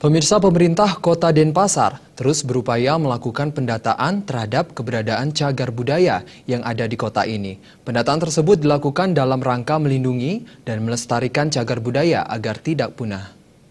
Pemirsa, pemerintah Kota Denpasar terus berupaya melakukan pendataan terhadap keberadaan cagar budaya yang ada di kota ini. Pendataan tersebut dilakukan dalam rangka melindungi dan melestarikan cagar budaya agar tidak punah.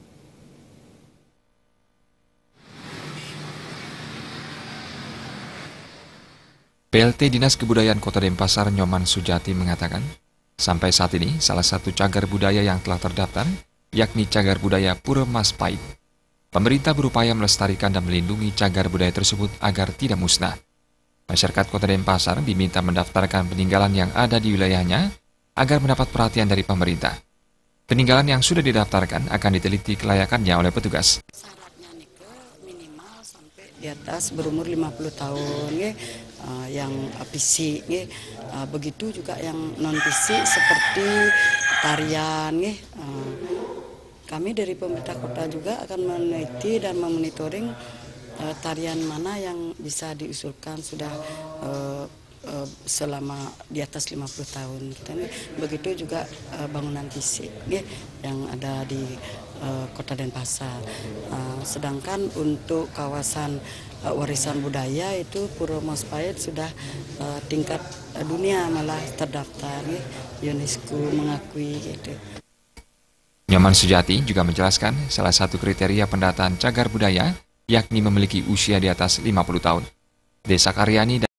PLT Dinas Kebudayaan Kota Denpasar Nyoman Sujati mengatakan, sampai saat ini salah satu cagar budaya yang telah terdaftar yakni cagar budaya Pura Mas Pait. Pemerintah berupaya melestarikan dan melindungi cagar budaya tersebut agar tidak musnah. Masyarakat Kota Denpasar diminta mendaftarkan peninggalan yang ada di wilayahnya agar mendapat perhatian dari pemerintah. Peninggalan yang sudah didaftarkan akan diteliti kelayakannya oleh petugas. Syaratnya minimal sampai di atas berumur 50 tahun, yang fisik, begitu juga yang non fisik seperti tarian. Kami dari pemerintah kota juga akan meneliti dan memonitoring tarian mana yang bisa diusulkan sudah selama di atas 50 tahun. Begitu juga bangunan fisik yang ada di Kota Denpasar. Sedangkan untuk kawasan warisan budaya itu Pura Mas Pait sudah tingkat dunia malah terdaftar, UNESCO mengakui gitu. Nyoman Sujati juga menjelaskan salah satu kriteria pendataan cagar budaya yakni memiliki usia di atas 50 tahun. Desa Karyani